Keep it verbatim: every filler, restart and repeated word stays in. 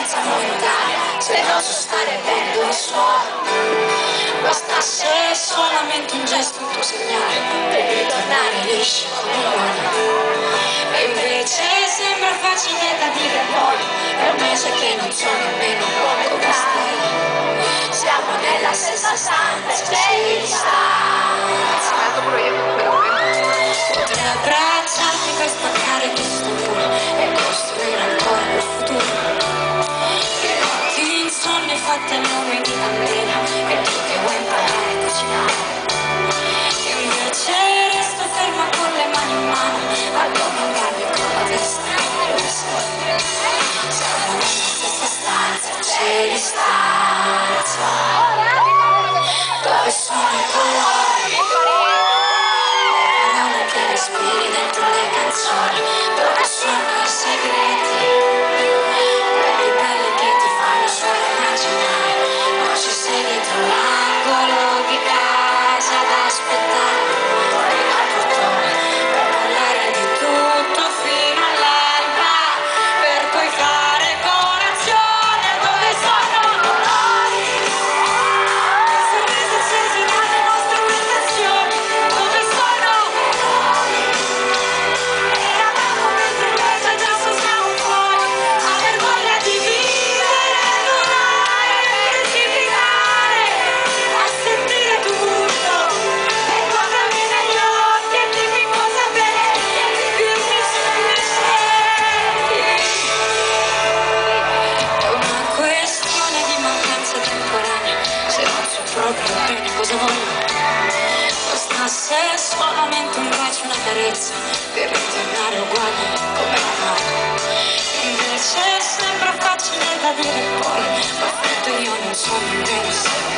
senza montare, se non so stare bene dove sono. Bastasse solamente un gesto, un tuo segnale, per ritornare lisci come uomini. E invece sembra facile da dire poi, è un mese che non so nemmeno come stai. Siamo nella stessa stanza, c'è distanza. Potrei abbracciarti per spaccare questo muro e costruire ancora il futuro. Che notti insonni fatte a nome di bambina e tu che vuoi imparare a cucinare. Invece resto ferma con le mani in mano a domandarmi con la testa dove sei. Siamo nella stessa stanza, c'è distanza. Dove sono i colori? Le parole che respiri dentro le canzoni. Dove sono i segreti? Quelli belli che ti fanno solo immaginare. Non ci sei dietro l'angolo di casa ad aspettare. Fuori dal portone per parlare di tutto fino all'alba, per poi fare colazione. Dove sono i colori? I sorrisi accesi dalle nostre prestazioni. Dove sono? Eravamo dentro in mezzo, adesso siamo fuori. Aver voglia di vivere, volare, precipitare, a sentire tutto. E guardami negli occhi e dimmi cosa vedi, dirmi se mi senti. È una questione di mancanza temporanea, se non so proprio bene cosa voglio. Bastasse solamente un bacio, una carezza, per ritornare uguale come eravamo. Invece sembra facile da dire poi, ma freddo io non so nemmeno se